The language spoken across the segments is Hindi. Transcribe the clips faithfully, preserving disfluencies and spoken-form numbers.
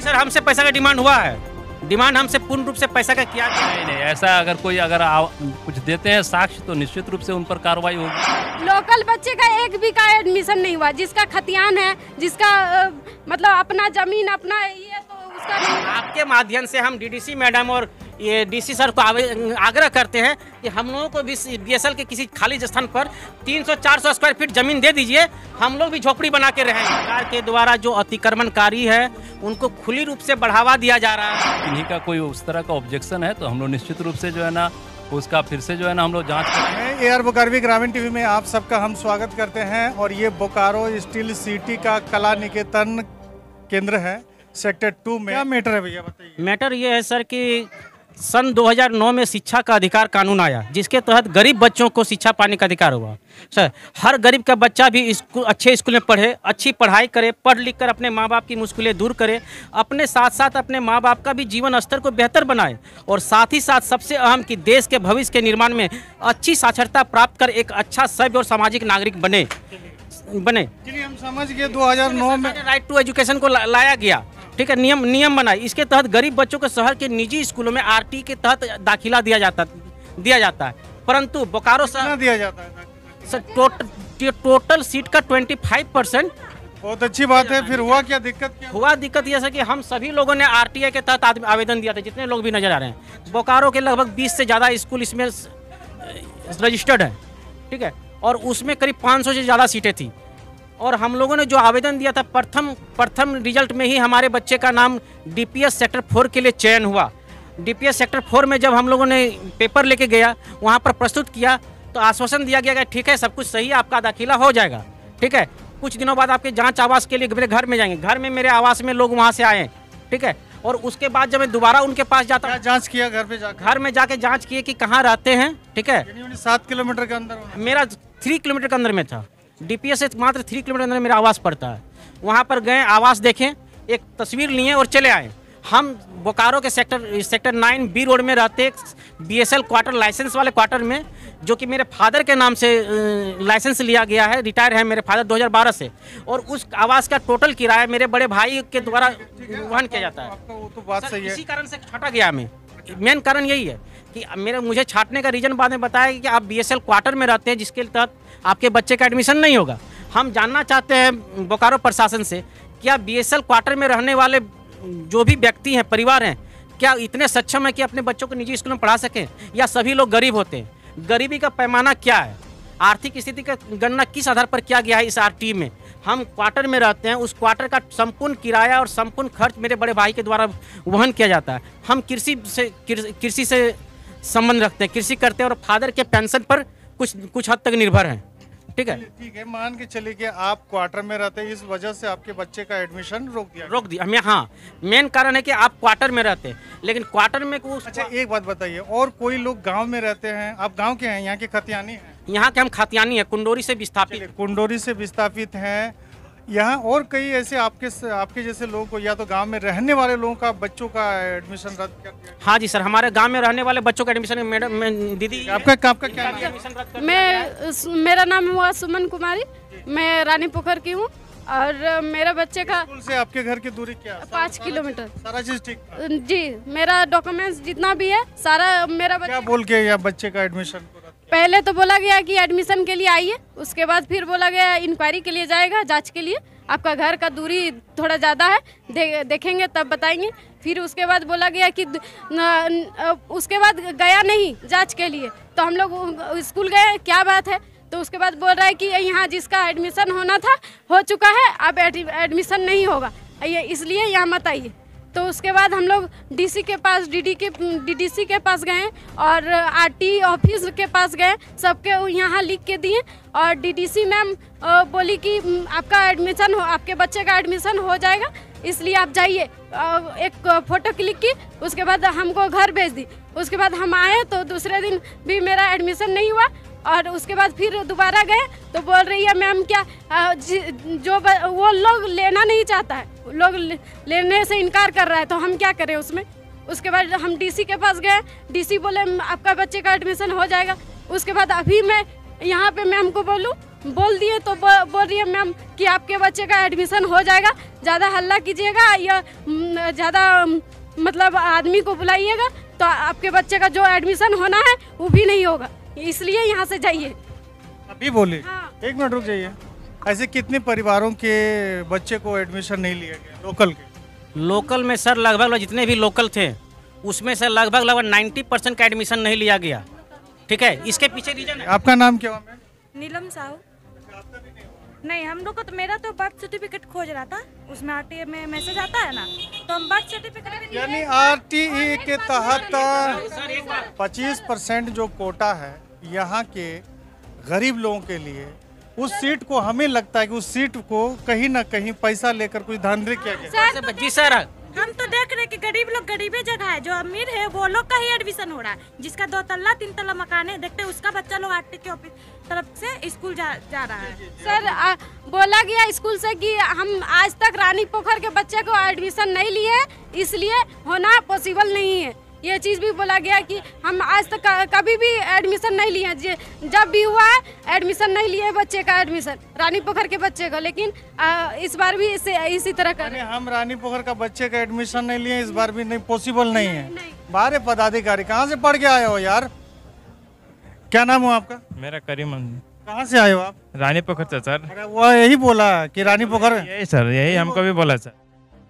जी सर, हमसे पैसा का डिमांड हुआ है। डिमांड हमसे पूर्ण रूप से पैसा का किया गया। नहीं नहीं, ऐसा अगर कोई अगर आ, कुछ देते हैं साक्ष्य तो निश्चित रूप से उन पर कार्रवाई होगी। लोकल बच्चे का एक भी का एडमिशन नहीं हुआ, जिसका खतियान है, जिसका आ, मतलब अपना जमीन अपना ये तो उसका नहीं। आपके माध्यम से हम डीडीसी मैडम और ये डीसी सर को आग्रह करते हैं कि हम लोगों को भी बीएसएल के किसी खाली स्थान पर तीन सौ चार सौ स्क्वायर फीट जमीन दे दीजिए, हम लोग भी झोपड़ी बना के रहेंगे। सरकार के द्वारा जो अतिक्रमणकारी है उनको खुली रूप से बढ़ावा दिया जा रहा है। इन्हीं का कोई उस तरह का ऑब्जेक्शन है तो हम लोग निश्चित रूप से जो है ना उसका फिर से जो है ना हम लोग जांच करेंगे। ए आर बुकारवी ग्रामीण टीवी में आप सबका हम स्वागत करते हैं और ये बोकारो स्टील सिटी का कला निकेतन केंद्र है सेक्टर टू में। क्या मैटर है भैया बताइए। मैटर ये है सर कि सन दो हज़ार नौ में शिक्षा का अधिकार कानून आया, जिसके तहत गरीब बच्चों को शिक्षा पाने का अधिकार हुआ। सर, हर गरीब का बच्चा भी स्कूल अच्छे स्कूल में पढ़े, अच्छी पढ़ाई करे, पढ़ लिख कर अपने माँ बाप की मुश्किलें दूर करे, अपने साथ साथ अपने माँ बाप का भी जीवन स्तर को बेहतर बनाए और साथ ही साथ सबसे अहम कि देश के भविष्य के निर्माण में अच्छी साक्षरता प्राप्त कर एक अच्छा सभ्य और सामाजिक नागरिक बने बने चलिए हम समझ गए दो हज़ार नौ में राइट टू एजुकेशन को ला, लाया गया। ठीक है, नियम नियम बनाए। इसके तहत गरीब बच्चों को शहर के निजी स्कूलों में आरटी के तहत दाखिला दिया जाता दिया जाता है, परंतु बोकारो शहर दिया जाता है सर टोटल टोटल सीट का पच्चीस परसेंट। बहुत अच्छी बात है। फिर हुआ क्या दिक्कत क्या हुआ दिक्कत यह है कि हम सभी लोगों ने आरटीआई के तहत आवेदन दिया था, जितने लोग भी नजर आ रहे हैं। बोकारो के लगभग बीस से ज़्यादा स्कूल इसमें रजिस्टर्ड है। ठीक है, और उसमें करीब पाँच सौ से ज़्यादा सीटें थी और हम लोगों ने जो आवेदन दिया था प्रथम प्रथम रिजल्ट में ही हमारे बच्चे का नाम डीपीएस सेक्टर फोर के लिए चयन हुआ। डीपीएस सेक्टर फोर में जब हम लोगों ने पेपर लेके गया, वहाँ पर प्रस्तुत किया तो आश्वासन दिया गया कि ठीक है सब कुछ सही है, आपका दाखिला हो जाएगा। ठीक है, कुछ दिनों बाद आपके जांच आवास के लिए मेरे घर में जाएंगे। घर में मेरे आवास में लोग वहाँ से आए। ठीक है, और उसके बाद जब मैं दोबारा उनके पास जाता क्या जांच किया घर पे जाकर? घर में जाके जाँच किए कि कहाँ रहते हैं। ठीक है, सात किलोमीटर के अंदर मेरा थ्री किलोमीटर के अंदर में था। डीपीएस से मात्र थ्री किलोमीटर अंदर मेरा आवास पड़ता है। वहाँ पर गए, आवास देखें, एक तस्वीर लिए और चले आए। हम बोकारो के sector sector nine B road में रहते बीएसएल क्वार्टर लाइसेंस वाले क्वार्टर में, जो कि मेरे फादर के नाम से लाइसेंस लिया गया है। रिटायर है मेरे फादर दो हज़ार बारह से, और उस आवास का टोटल किराया मेरे बड़े भाई के द्वारा वहन किया जाता है। वो तो बात सही है। इसी कारण से छाटा गया हमें। मेन कारण यही है कि मेरा मुझे छाटने का रीजन बाद में बताया कि आप बीएसएल क्वार्टर में रहते हैं, जिसके तहत आपके बच्चे का एडमिशन नहीं होगा। हम जानना चाहते हैं बोकारो प्रशासन से, क्या बीएसएल क्वार्टर में रहने वाले जो भी व्यक्ति हैं, परिवार हैं, क्या इतने सक्षम है कि अपने बच्चों को निजी स्कूल में पढ़ा सकें, या सभी लोग गरीब होते हैं? गरीबी का पैमाना क्या है, आर्थिक स्थिति का गणना किस आधार पर किया गया है इस आरटी में? हम क्वार्टर में रहते हैं, उस क्वार्टर का संपूर्ण किराया और संपूर्ण खर्च मेरे बड़े भाई के द्वारा वहन किया जाता है। हम कृषि से कृषि से संबंध रखते हैं, कृषि करते हैं और फादर के पेंशन पर कुछ कुछ हद तक निर्भर हैं। ठीक है, ठीक है, मान के चलिए कि आप क्वार्टर में रहते हैं, इस वजह से आपके बच्चे का एडमिशन रोक दिया रोक दिया हमें। हाँ, मेन कारण है कि आप क्वार्टर में रहते हैं, लेकिन क्वार्टर में कुछ। अच्छा, एक बात बताइए, और कोई लोग गांव में रहते हैं, आप गांव के हैं, यहाँ के खतियानी हैं? यहाँ के हम खतियानी हैं, कुंडोरी से विस्थापित। कुंडोरी से विस्थापित हैं यहाँ, और कई ऐसे आपके आपके जैसे लोगों को, या तो गांव में रहने वाले लोगों का बच्चों का एडमिशन रद्द कर दिया? हाँ जी सर, हमारे गांव में रहने वाले बच्चों का एडमिशन मैडम दीदी आपका आपका क्या नाम है? मैं मेरा नाम हुआ सुमन कुमारी, मैं रानी पोखर की हूँ और मेरा बच्चे का स्कूल से आपके घर की दूरी क्या? पाँच किलोमीटर। सारा चीज ठीक था? जी, मेरा डॉक्यूमेंट्स जितना भी है सारा मेरा क्या बोल के या बच्चे का एडमिशन? पहले तो बोला गया कि एडमिशन के लिए आइए, उसके बाद फिर बोला गया इंक्वायरी के लिए जाएगा, जांच के लिए। आपका घर का दूरी थोड़ा ज़्यादा है, दे, देखेंगे तब बताएंगे। फिर उसके बाद बोला गया कि न, न, उसके बाद गया नहीं जांच के लिए, तो हम लोग स्कूल गए, क्या बात है? तो उसके बाद बोल रहा है कि यहाँ जिसका एडमिशन होना था हो चुका है, अब एडमिशन नहीं होगा, ये इसलिए यहाँ मत आइए। तो उसके बाद हम लोग डीसी के पास डीडी के डीडीसी के पास गए और आरटी ऑफिस के पास गए, सबके यहाँ लिख के दिए। और डीडीसी मैम बोली कि आपका एडमिशन हो, आपके बच्चे का एडमिशन हो जाएगा, इसलिए आप जाइए। एक फ़ोटो क्लिक की, उसके बाद हमको घर भेज दी। उसके बाद हम आए तो दूसरे दिन भी मेरा एडमिशन नहीं हुआ, और उसके बाद फिर दोबारा गए तो बोल रही है मैम क्या जो वो लोग लेना नहीं चाहता है, लोग लेने से इनकार कर रहा है, तो हम क्या करें उसमें। उसके बाद हम डीसी के पास गए, डीसी बोले आपका बच्चे का एडमिशन हो जाएगा। उसके बाद अभी मैं यहाँ पे मैम को बोलूँ बोल दिए तो बो- बोल रही है मैम कि आपके बच्चे का एडमिशन हो जाएगा, ज़्यादा हल्ला कीजिएगा या म, ज़्यादा म, मतलब आदमी को बुलाइएगा तो आपके बच्चे का जो एडमिशन होना है वो भी नहीं होगा, इसलिए यहाँ से जाइए। अभी बोले। हाँ। एक मिनट रुक जाइए। ऐसे कितने परिवारों के बच्चे को एडमिशन नहीं लिया गया लोकल के? लोकल में सर लगभग जितने भी लोकल थे उसमें से लगभग लगभग नाइन्टी परसेंट का एडमिशन नहीं लिया गया। ठीक है, इसके पीछे रीजन है। आपका नाम क्या हुआ? नीलम साहू। नहीं, हम लोग को तो मेरा तो बर्थ सर्टिफिकेट खोज रहा था, उसमें आरटीए में मैसेज आता है ना, तो हम बर्थ सर्टिफिकेट यानी आरटीई के तहत पच्चीस परसेंट जो कोटा है यहाँ के गरीब लोगों के लिए, उस सीट को हमें लगता है कि उस सीट को कहीं ना कहीं पैसा लेकर कुछ धांधली किया गया। जी सर, हम तो देख रहे कि गरीब लोग गरीबी जगह है, जो अमीर है वो लोग का ही एडमिशन हो रहा है, जिसका दो तल्ला तीन तल्ला मकान है, देखते उसका बच्चा लोग आरटी के ऑफिस तरफ से स्कूल जा, जा रहा है। सर आ, बोला गया स्कूल से कि हम आज तक रानी पोखर के बच्चे को एडमिशन नहीं लिए, इसलिए होना पॉसिबल नहीं है। ये चीज़ भी बोला गया कि हम आज तक कभी भी एडमिशन नहीं लिए, जब भी हुआ है एडमिशन नहीं लिए बच्चे का एडमिशन, रानी पोखर के बच्चे का, लेकिन आ, इस बार भी इसे इसी तरह कर। हम रानी पोखर का बच्चे का एडमिशन नहीं लिए, इस बार भी नहीं, पॉसिबल नहीं है। नहीं। बाहर पदाधिकारी कहाँ से पढ़ के आए हो यार? क्या नाम हो आपका? मेरा करीम। कहाँ से आए हो आप? रानी पोखर से सर। अरे वो यही बोला कि रानी पोखर। यही सर, यही हमको भी बोला सर।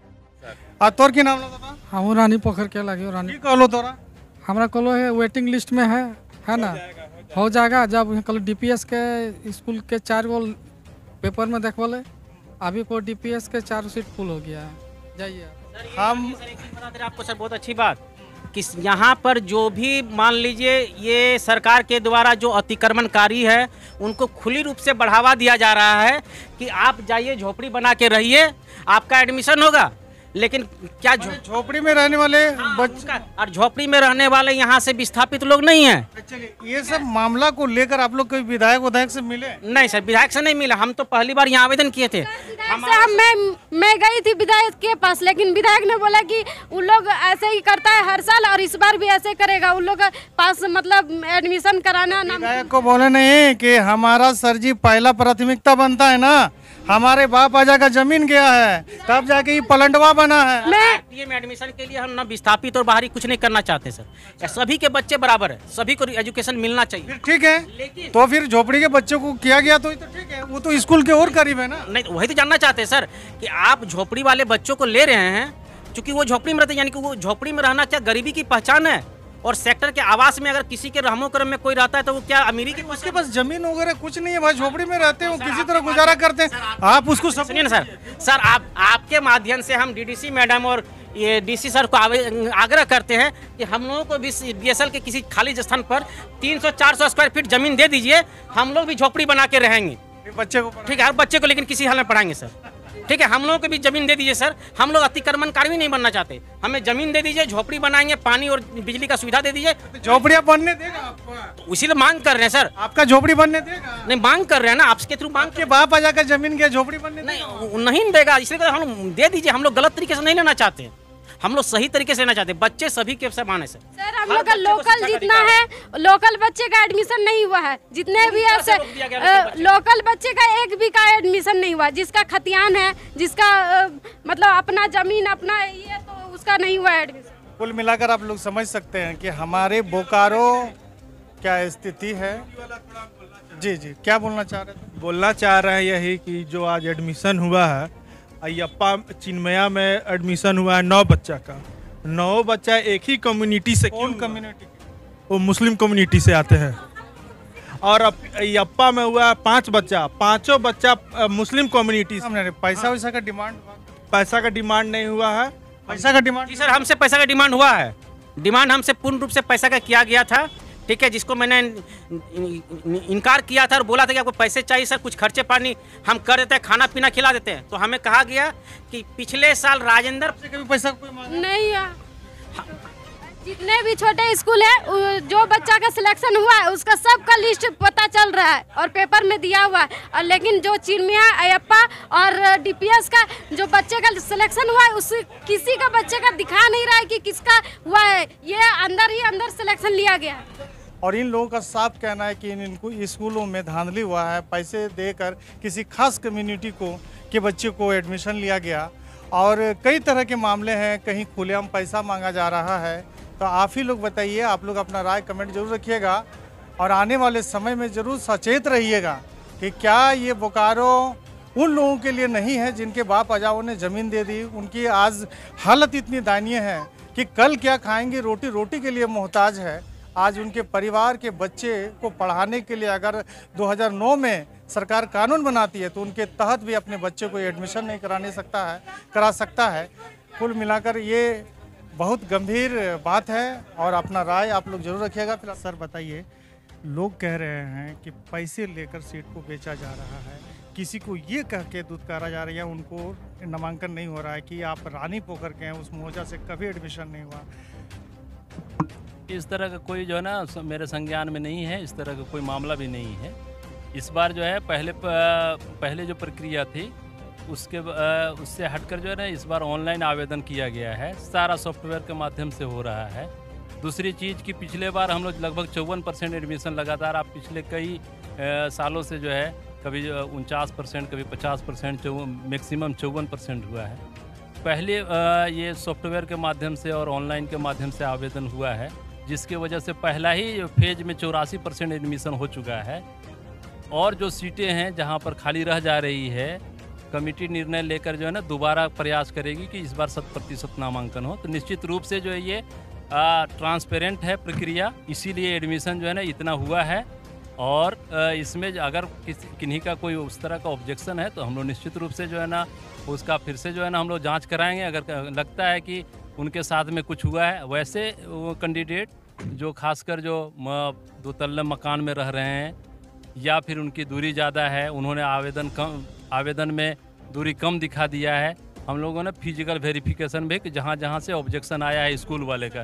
आ तोर की नाम लगा? हम रानी पोखर के लगे रानी। की कहलो तोरा? हमारा कलो है वेटिंग लिस्ट में है है ना, हो जाएगा। जब कल डीपीएस के स्कूल के चार गो पेपर में देखवले, अभी को डीपीएस के चार सीट फुल हो गया है। जाइए हम आपको सर बहुत अच्छी बात कि यहाँ पर जो भी मान लीजिए ये सरकार के द्वारा जो अतिक्रमणकारी है उनको खुली रूप से बढ़ावा दिया जा रहा है कि आप जाइए झोपड़ी बना के रहिए, आपका एडमिशन होगा। लेकिन क्या झोपड़ी में रहने वाले बच्चे और झोपड़ी में रहने वाले यहाँ से विस्थापित लोग नहीं हैं। चलिए, ये सब मामला को लेकर आप लोग कोई विधायक विधायक से मिले? नहीं सर, विधायक से नहीं मिला। हम तो पहली बार यहाँ आवेदन किए थे। हम मैं मैं गई थी विधायक के पास, लेकिन विधायक ने बोला कि उन लोग ऐसे ही करता है हर साल और इस बार भी ऐसे करेगा। उन लोग के पास मतलब एडमिशन कराना ना। विधायक को बोले नहीं कि हमारा सर जी पहला प्राथमिकता बनता है ना, हमारे बाप आजा का जमीन गया है तब जाके ये पलटवा बना है। मैं में एडमिशन के लिए हम ना विस्थापित और बाहरी कुछ नहीं करना चाहते सर। सभी के बच्चे बराबर है, सभी को एजुकेशन मिलना चाहिए। ठीक है, तो फिर झोपड़ी के बच्चों को किया गया तो ठीक है, वो तो स्कूल के और करीब है ना। नहीं, वही तो जानना चाहते हैं सर कि आप झोपड़ी वाले बच्चों को ले रहे हैं क्योंकि वो झोपड़ी में रहते हैं, यानी कि वो झोपड़ी में रहना क्या गरीबी की पहचान है? और सेक्टर के आवास में अगर किसी के रहमो करम में कोई रहता है तो वो क्या अमीरी की? उसके पास जमीन वगैरह कुछ नहीं है भाई, झोपड़ी में रहते हैं, किसी तरह गुजारा करते हैं। आप उसको सुनिए ना सर, सर आप आपके माध्यम से हम डीडीसी मैडम और ये डीसी सर को आग्रह करते हैं कि हम लोगों को भी बीएसएल के किसी खाली स्थान पर तीन सौ चार सौ स्क्वायर फीट जमीन दे दीजिए, हम लोग भी झोपड़ी बना के रहेंगे बच्चे को। ठीक है, हर बच्चे को, लेकिन किसी हाल में पढ़ाएंगे सर। ठीक है, हम लोगों को भी जमीन दे दीजिए सर। हम लोग अतिक्रमणकारी भी नहीं बनना चाहते, हमें जमीन दे दीजिए, झोपड़ी बनाएंगे, पानी और बिजली का सुविधा दे दीजिए। झोपड़ियाँ बनने देगा आपको? तो इसीलिए मांग कर रहे हैं सर। आपका झोपड़ी बनने देगा? नहीं, मांग कर रहे हैं ना, आपके थ्रू मांग के बाप आजा का जमीन के झोपड़ी बनने नहीं नहीं देगा, इसलिए हम दे दीजिए। हम लोग गलत तरीके से नहीं लेना चाहते, हम लोग सही तरीके से लेना चाहते हैं। बच्चे सभी के समान है सर। सर हम लोग का लोकल जितना है, लोकल बच्चे का एडमिशन नहीं हुआ है, जितने भी है सर, लोकल बच्चे का एक भी का एडमिशन नहीं हुआ। जिसका खतियान है, जिसका आ, मतलब अपना जमीन अपना ये, तो उसका नहीं हुआ एडमिशन। कुल मिलाकर आप लोग समझ सकते हैं कि हमारे बोकारो क्या स्थिति है। जी जी, क्या बोलना चाह रहे थे? बोलना चाह रहे हैं यही कि जो आज एडमिशन हुआ है अयप्पा चिन्मया में एडमिशन हुआ है नौ बच्चा का, नौ बच्चा एक ही कम्युनिटी से। कौन कम्युनिटी? वो मुस्लिम कम्युनिटी से आते हैं। और अयप्पा में हुआ है पाँच बच्चा, पांचों बच्चा मुस्लिम कम्युनिटी से। पैसा वैसा का डिमांड? पैसा का डिमांड नहीं हुआ है। पैसा का डिमांड? जी सर, हमसे पैसा का डिमांड हुआ है। डिमांड हमसे पूर्ण रूप से पैसा का किया गया था। ठीक है, जिसको मैंने इनकार किया था और बोला था कि आपको पैसे चाहिए सर, कुछ खर्चे पानी हम कर देते हैं, खाना पीना खिला देते हैं। तो हमें कहा गया कि पिछले साल राजेंद्र से कभी पैसा कोई मांगा नहीं है। जितने भी छोटे स्कूल है, जो बच्चा का सिलेक्शन हुआ है उसका सबका लिस्ट पता चल रहा है और पेपर में दिया हुआ है। और लेकिन जो चिन्मया, अयप्पा और डीपीएस का जो बच्चे का सिलेक्शन हुआ है, उस किसी का बच्चे का दिखा नहीं रहा है कि किसका हुआ है। ये अंदर ही अंदर सिलेक्शन लिया गया है। और इन लोगों का साफ कहना है कि इन इनको स्कूलों में धांधली हुआ है, पैसे देकर किसी खास कम्युनिटी को के बच्चे को एडमिशन लिया गया और कई तरह के मामले हैं, कहीं खुलेआम पैसा मांगा जा रहा है। तो आप ही लोग बताइए, आप लोग अपना राय कमेंट जरूर रखिएगा और आने वाले समय में ज़रूर सचेत रहिएगा कि क्या ये बोकारो उन लोगों के लिए नहीं है जिनके बाप अजाओं ने ज़मीन दे दी। उनकी आज हालत इतनी दयनीय है कि कल क्या खाएंगे, रोटी रोटी के लिए मोहताज है। आज उनके परिवार के बच्चे को पढ़ाने के लिए अगर दो हज़ार नौ में सरकार कानून बनाती है तो उनके तहत भी अपने बच्चे को एडमिशन नहीं कराने सकता है करा सकता है। कुल मिलाकर ये बहुत गंभीर बात है और अपना राय आप लोग जरूर रखिएगा। फिर सर बताइए, लोग कह रहे हैं कि पैसे लेकर सीट को बेचा जा रहा है, किसी को ये कह के दुत्कारा जा रहा है, उनको नामांकन नहीं हो रहा है कि आप रानी पोखर के हैं, उस मोजा से कभी एडमिशन नहीं हुआ। इस तरह का कोई जो है ना मेरे संज्ञान में नहीं है, इस तरह का कोई मामला भी नहीं है। इस बार जो है पहले पहले जो प्रक्रिया थी उसके उससे हटकर जो है ना इस बार ऑनलाइन आवेदन किया गया है, सारा सॉफ्टवेयर के माध्यम से हो रहा है। दूसरी चीज़ कि पिछले बार हम लोग लगभग चौवन परसेंट एडमिशन लगातार आप पिछले कई सालों से जो है कभी उनचास परसेंट कभी पचास परसेंट मैक्सिमम चौवन परसेंट हुआ है। पहले ये सॉफ्टवेयर के माध्यम से और ऑनलाइन के माध्यम से आवेदन हुआ है, जिसके वजह से पहला ही फेज में चौरासी परसेंट एडमिशन हो चुका है। और जो सीटें हैं जहां पर खाली रह जा रही है, कमेटी निर्णय लेकर जो है ना दोबारा प्रयास करेगी कि इस बार शत प्रतिशत नामांकन हो। तो निश्चित रूप से जो है ये ट्रांसपेरेंट है प्रक्रिया, इसीलिए एडमिशन जो है ना इतना हुआ है। और इसमें अगर किसी किन्हीं का कोई उस तरह का ऑब्जेक्शन है तो हम लोग निश्चित रूप से जो है ना उसका फिर से जो है ना हम लोग जांच कराएंगे। अगर लगता है कि उनके साथ में कुछ हुआ है, वैसे वो कैंडिडेट जो खासकर जो दो तल्ले मकान में रह रहे हैं या फिर उनकी दूरी ज़्यादा है, उन्होंने आवेदन कम आवेदन में दूरी कम दिखा दिया है, हम लोगों ने फिजिकल वेरिफिकेशन भी कि जहाँ जहाँ से ऑब्जेक्शन आया है स्कूल वाले का।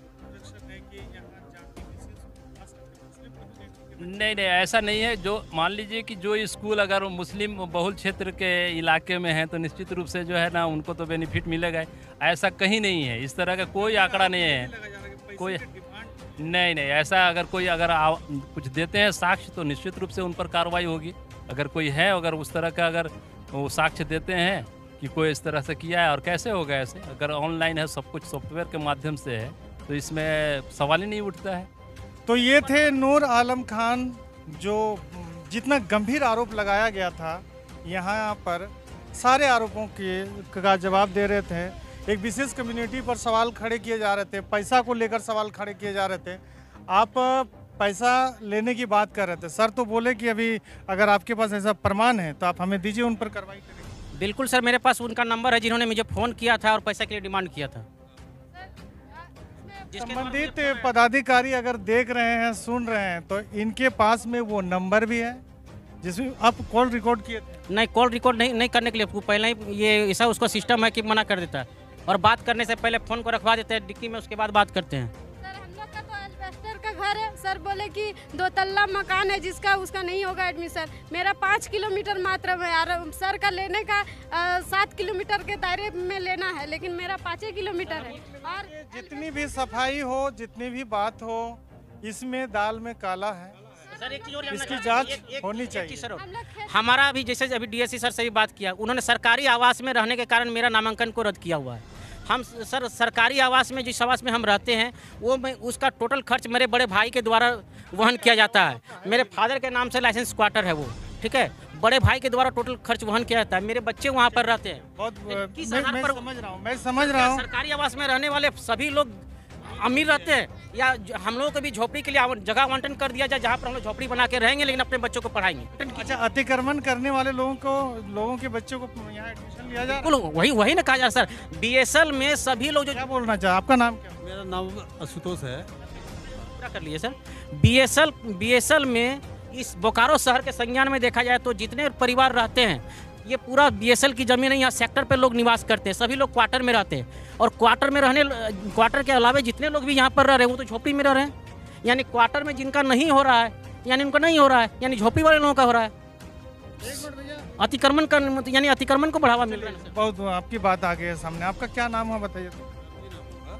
नहीं नहीं ऐसा नहीं है। जो मान लीजिए कि जो स्कूल अगर मुस्लिम बहुल क्षेत्र के इलाके में है तो निश्चित रूप से जो है ना उनको तो बेनिफिट मिलेगा। ऐसा कहीं नहीं है, इस तरह का कोई आंकड़ा नहीं है। कोई नहीं नहीं ऐसा अगर कोई अगर आ, कुछ देते हैं साक्ष्य तो निश्चित रूप से उन पर कार्रवाई होगी। अगर कोई है अगर उस तरह का अगर वो साक्ष्य देते हैं कि कोई इस तरह से किया है, और कैसे होगा ऐसे, अगर ऑनलाइन है सब कुछ सॉफ्टवेयर के माध्यम से है तो इसमें सवाल ही नहीं उठता है। तो ये थे नूर आलम खान, जो जितना गंभीर आरोप लगाया गया था यहाँ पर सारे आरोपों के का जवाब दे रहे थे। एक विशेष कम्युनिटी पर सवाल खड़े किए जा रहे थे, पैसा को लेकर सवाल खड़े किए जा रहे थे। आप पैसा लेने की बात कर रहे थे, सर तो बोले कि अभी अगर आपके पास ऐसा प्रमाण है तो आप हमें दीजिए, उन पर कार्रवाई करेंगे। बिल्कुल सर, मेरे पास उनका नंबर है जिन्होंने मुझे फ़ोन किया था और पैसा के लिए डिमांड किया था। संबंधित पदाधिकारी अगर देख रहे हैं, सुन रहे हैं तो इनके पास में वो नंबर भी है जिसमें आप कॉल रिकॉर्ड किए थे। नहीं, कॉल रिकॉर्ड नहीं नहीं करने के लिए पहले ही ये ऐसा उसका सिस्टम है कि मना कर देता है, और बात करने से पहले फ़ोन को रखवा देते हैं डिक्की में, उसके बाद बात करते हैं। सर हम लोग का तो एल्वेस्टर का घर है, सर बोले कि दो तल्ला मकान है जिसका उसका नहीं होगा एडमिशन। मेरा पाँच किलोमीटर मात्र में यार सर का लेने का सात किलोमीटर के दायरे में लेना है, लेकिन मेरा पाँच किलोमीटर है। और जितनी भी सफाई हो, जितनी भी बात हो, इसमें दाल में काला है। सर एक चीज़ और इसकी जांच होनी चाहिए। सर हमारा भी जैसे अभी डीएससी सर से भी बात किया, उन्होंने सरकारी आवास में रहने के कारण मेरा नामांकन को रद्द किया हुआ है। हम सर सरकारी आवास में जिस आवास में हम रहते हैं वो में उसका टोटल खर्च मेरे बड़े भाई के द्वारा वहन किया जाता है। मेरे फादर के नाम से लाइसेंस क्वार्टर है वो, ठीक है, बड़े भाई के द्वारा टोटल खर्च वहन किया जाता है। मेरे बच्चे वहाँ पर रहते हैं। बहुत किस मैं, आधार मैं पर- समझ रहा हूँ मैं समझ रहा हूँ सरकारी आवास में रहने वाले सभी लोग अमीर रहते हैं, या ज- हम लोगों को भी झोपड़ी के लिए आव- जगह आवंटन कर दिया जाए जहाँ पर हम लोग झोपड़ी बना के रहेंगे लेकिन अपने बच्चों को पढ़ाएंगे। अच्छा, अतिक्रमण करने वाले लोगों को लोगों के बच्चों को यहाँ एडमिशन लिया जा रहा है? बिल्कुल वही वही ना कहा जा रहा है सर। बीएसएल में सभी लोग जो क्या बोलना चाहे, आपका नाम क्या? मेरा नाम आशुतोष है। पूरा कर लिए सर। बीएसएल बीएसएल में इस बोकारो शहर के संज्ञान में देखा जाए तो जितने परिवार रहते हैं, ये पूरा बीएसएल की जमीन है। यहाँ सेक्टर पे लोग निवास करते हैं, सभी लोग क्वार्टर में रहते हैं, और क्वार्टर में रहने क्वार्टर के अलावा जितने लोग भी यहाँ पर रह रहे हैं वो तो झोपड़ी में रह रहे हैं। यानी क्वार्टर में जिनका नहीं हो रहा है, यानी उनका नहीं हो रहा है, यानी झोपड़ी वाले लोगों का हो रहा है। अतिक्रमण का यानी अतिक्रमण को बढ़ावा मिल रहा है। बहुत आपकी बात आ गई है सामने। आपका क्या नाम है बताइए तो?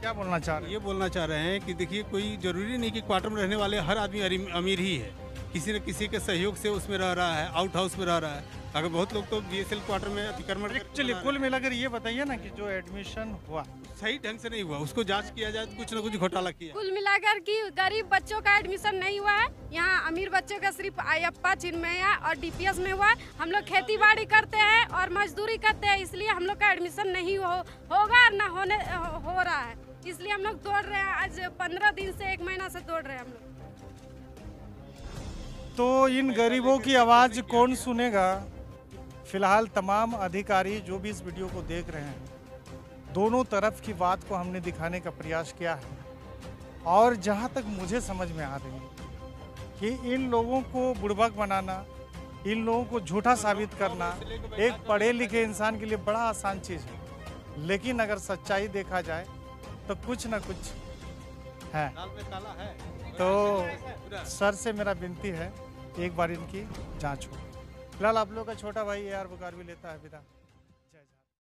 क्या बोलना चाह रहे हैं? ये बोलना चाह रहे हैं कि देखिए कोई जरूरी नहीं कि क्वार्टर में रहने वाले हर आदमी अरी- अमीर ही है, किसी न किसी के सहयोग से उसमें रह रहा है, आउट हाउस में रह रहा है। अगर बहुत लोग तो बीएसएल क्वार्टर में अतिक्रमण करके एक्चुअली बना रहे कुल मिलाकर ये बताइए ना कि जो एडमिशन हुआ हैं। सही ढंग से नहीं हुआ, उसको जांच किया जाए तो कुछ ना कुछ घोटाला किया। कुल मिलाकर कि गरीब बच्चों का एडमिशन नहीं हुआ है, यहाँ अमीर बच्चों का सिर्फ अयप्पा, चिन्मया और डीपीएस में हुआ है। हम लोग खेती बाड़ी करते हैं और मजदूरी करते हैं, इसलिए हम लोग का एडमिशन नहीं हो होगा और ना होने हो, हो रहा है। इसलिए हम लोग दौड़ रहे हैं, आज पंद्रह दिन से एक महीना से दौड़ रहे हैं हम लोग। तो इन गरीबों की आवाज़ कौन सुनेगा? फिलहाल तमाम अधिकारी जो भी इस वीडियो को देख रहे हैं, दोनों तरफ की बात को हमने दिखाने का प्रयास किया है। और जहाँ तक मुझे समझ में आ रही है कि इन लोगों को बुड़बक बनाना, इन लोगों को झूठा साबित करना एक पढ़े लिखे इंसान के लिए बड़ा आसान चीज़ है। लेकिन अगर सच्चाई देखा जाए तो कुछ ना कुछ है। तो सर से मेरा विनती है, एक बार इनकी जांच हो। फिलहाल आप लोग का छोटा भाई ए आर बुकार भी लेता है विदा।